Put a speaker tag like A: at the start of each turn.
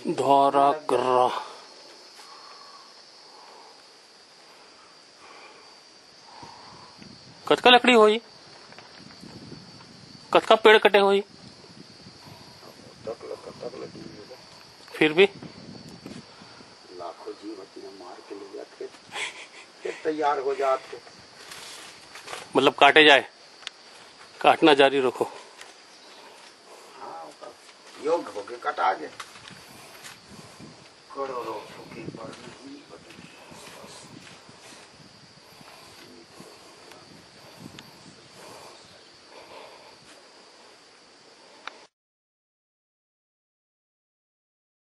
A: धारा कर्रा कद का लकड़ी होई, कद का पेड़ कटे होई, फिर भी
B: लाखों जीव मार के ले जाते फिर तैयार हो जाते।
A: मतलब काटे जाए, काटना जारी रखो।
B: हाँ योग हो गए, कटा गए करोड़ों